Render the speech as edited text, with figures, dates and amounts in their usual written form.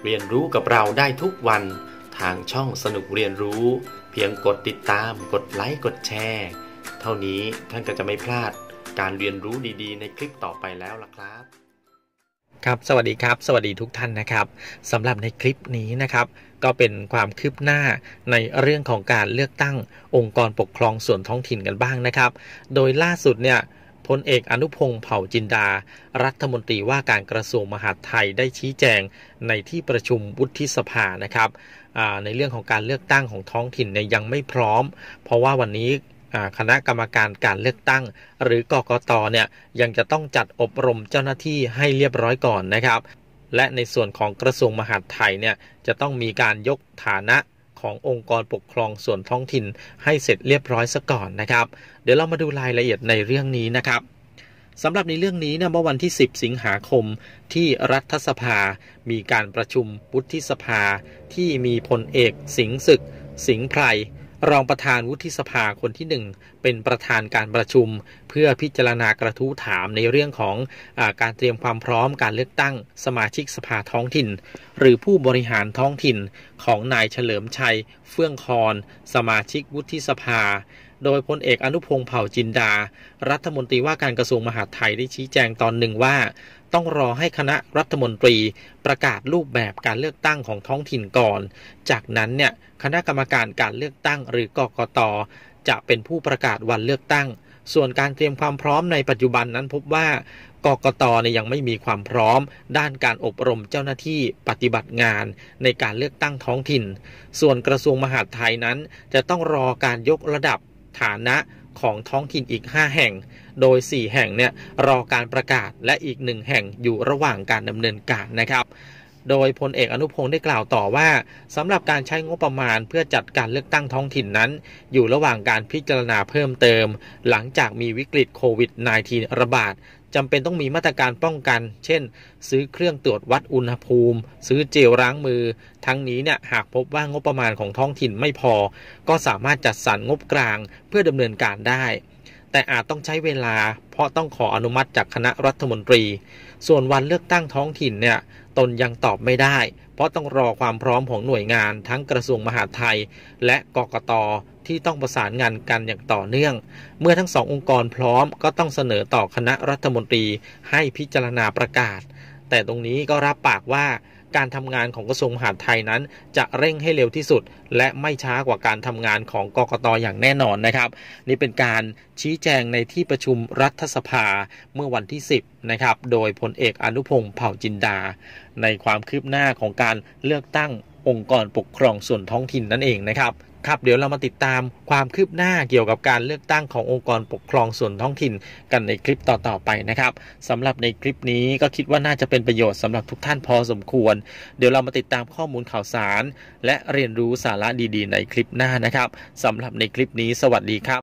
เรียนรู้กับเราได้ทุกวันทางช่องสนุกเรียนรู้เพียงกดติดตามกดไลค์กดแชร์เท่านี้ท่านก็จะไม่พลาดการเรียนรู้ดีๆในคลิปต่อไปแล้วล่ะครับครับสวัสดีครับสวัสดีทุกท่านนะครับสำหรับในคลิปนี้นะครับก็เป็นความคืบหน้าในเรื่องของการเลือกตั้งองค์กรปกครองส่วนท้องถิ่นกันบ้างนะครับโดยล่าสุดเนี่ยพลเอกอนุพงษ์เผ่าจินดารัฐมนตรีว่าการกระทรวงมหาดไทยได้ชี้แจงในที่ประชุมวุฒิสภานะครับในเรื่องของการเลือกตั้งของท้องถิ่นเนี่ยยังไม่พร้อมเพราะว่าวันนี้คณะกรรมการการเลือกตั้งหรือกกตเนี่ยยังจะต้องจัดอบรมเจ้าหน้าที่ให้เรียบร้อยก่อนนะครับและในส่วนของกระทรวงมหาดไทยเนี่ยจะต้องมีการยกฐานะขององค์กรปกครองส่วนท้องถิ่นให้เสร็จเรียบร้อยซะก่อนนะครับเดี๋ยวเรามาดูรายละเอียดในเรื่องนี้นะครับสำหรับในเรื่องนี้เนี่ยเมื่อวันที่10สิงหาคมที่รัฐสภามีการประชุมวุฒิสภาที่มีพลเอกสิงห์ศึกสิงห์ไพรรองประธานวุฒิสภาคนที่1เป็นประธานการประชุมเพื่อพิจารณากระทู้ถามในเรื่องของการเตรียมความพร้อมการเลือกตั้งสมาชิกสภาท้องถิ่นหรือผู้บริหารท้องถิ่นของนายเฉลิมชัยเฟื่องคอนสมาชิกวุฒิสภาโดยพลเอกอนุพงษ์เผ่าจินดารัฐมนตรีว่าการกระทรวงมหาดไทยได้ชี้แจงตอนหนึ่งว่าต้องรอให้คณะรัฐมนตรีประกาศรูปแบบการเลือกตั้งของท้องถิ่นก่อนจากนั้นเนี่ยคณะกรรมการการเลือกตั้งหรือกกต.จะเป็นผู้ประกาศวันเลือกตั้งส่วนการเตรียมความพร้อมในปัจจุบันนั้นพบว่ากกต.ยังไม่มีความพร้อมด้านการอบรมเจ้าหน้าที่ปฏิบัติงานในการเลือกตั้งท้องถิ่นส่วนกระทรวงมหาดไทยนั้นจะต้องรอการยกระดับฐานะของท้องถิ่นอีก5แห่งโดย4แห่งเนี่ยรอการประกาศและอีก1แห่งอยู่ระหว่างการดำเนินการนะครับโดยพลเอกอนุพงษ์ได้กล่าวต่อว่าสำหรับการใช้งบประมาณเพื่อจัดการเลือกตั้งท้องถิ่นนั้นอยู่ระหว่างการพิจารณาเพิ่มเติมหลังจากมีวิกฤตโควิด -19 ระบาดจำเป็นต้องมีมาตรการป้องกันเช่นซื้อเครื่องตรวจวัดอุณหภูมิซื้อเจลล้างมือทั้งนี้เนี่ยหากพบว่างบประมาณของท้องถิ่นไม่พอก็สามารถจัดสรรงบกลางเพื่อดำเนินการได้แต่อาจต้องใช้เวลาเพราะต้องขออนุมัติจากคณะรัฐมนตรีส่วนวันเลือกตั้งท้องถิ่นเนี่ยตนยังตอบไม่ได้เพราะต้องรอความพร้อมของหน่วยงานทั้งกระทรวงมหาดไทยและกกต.ที่ต้องประสานงานกันอย่างต่อเนื่องเมื่อทั้งสององค์กรพร้อมก็ต้องเสนอต่อคณะรัฐมนตรีให้พิจารณาประกาศแต่ตรงนี้ก็รับปากว่าการทำงานของกระทรวงมหาดไทยนั้นจะเร่งให้เร็วที่สุดและไม่ช้ากว่าการทำงานของกกต.อย่างแน่นอนนะครับนี่เป็นการชี้แจงในที่ประชุมรัฐสภาเมื่อวันที่10นะครับโดยพลเอกอนุพงษ์เผ่าจินดาในความคืบหน้าของการเลือกตั้งองค์กรปกครองส่วนท้องถิ่นนั่นเองนะครับเดี๋ยวเรามาติดตามความคืบหน้าเกี่ยวกับการเลือกตั้งขององค์กรปกครองส่วนท้องถิ่นกันในคลิปต่อๆไปนะครับสำหรับในคลิปนี้ก็คิดว่าน่าจะเป็นประโยชน์สำหรับทุกท่านพอสมควรเดี๋ยวเรามาติดตามข้อมูลข่าวสารและเรียนรู้สาระดีๆในคลิปหน้านะครับสำหรับในคลิปนี้สวัสดีครับ